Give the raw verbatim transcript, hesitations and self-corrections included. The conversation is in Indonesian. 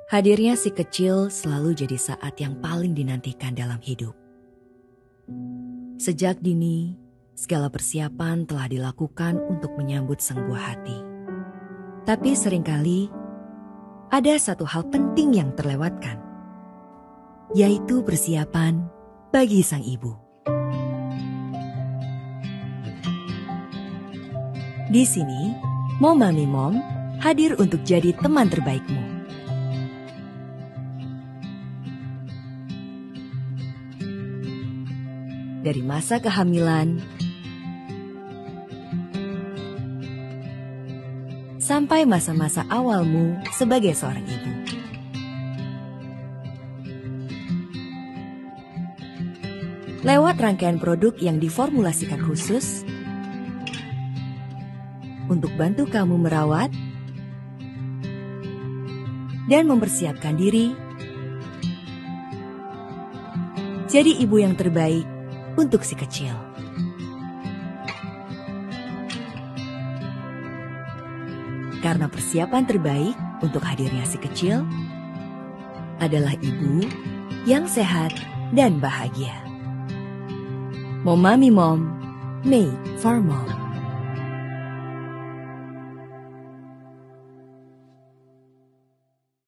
Hadirnya si kecil selalu jadi saat yang paling dinantikan dalam hidup. Sejak dini, segala persiapan telah dilakukan untuk menyambut sang buah hati. Tapi seringkali ada satu hal penting yang terlewatkan, yaitu persiapan bagi sang ibu. Di sini, Momami Mom hadir untuk jadi teman terbaikmu. Dari masa kehamilan sampai masa-masa awalmu sebagai seorang ibu. Lewat rangkaian produk yang diformulasikan khusus untuk bantu kamu merawat dan mempersiapkan diri jadi ibu yang terbaik untuk si kecil. Karena persiapan terbaik untuk hadirnya si kecil adalah ibu yang sehat dan bahagia. Momami Mom, made for mom.